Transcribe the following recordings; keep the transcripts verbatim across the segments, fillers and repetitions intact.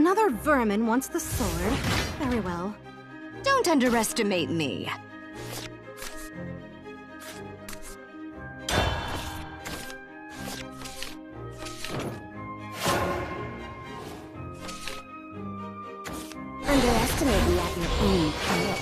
Another vermin wants the sword. Very well. Don't underestimate me. Underestimate me at your own peril.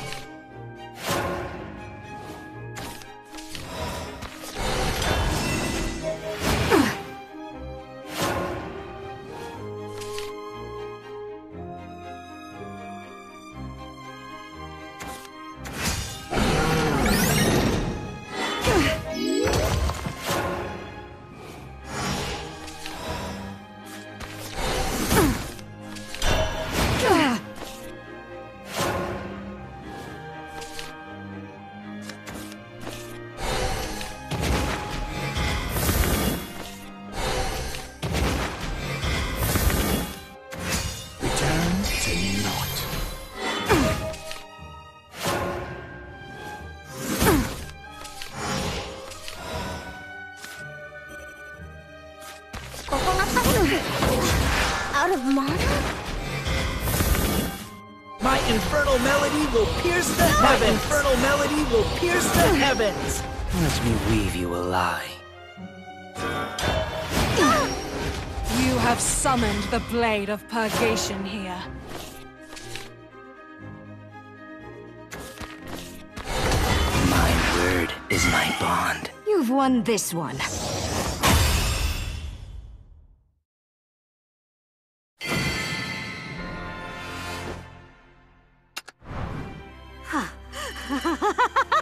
Out of mana? My infernal melody will pierce the heavens! My infernal melody will pierce the heavens! Let me weave you a lie. You have summoned the Blade of Purgation here. My word is my bond. You've won this one. Ha!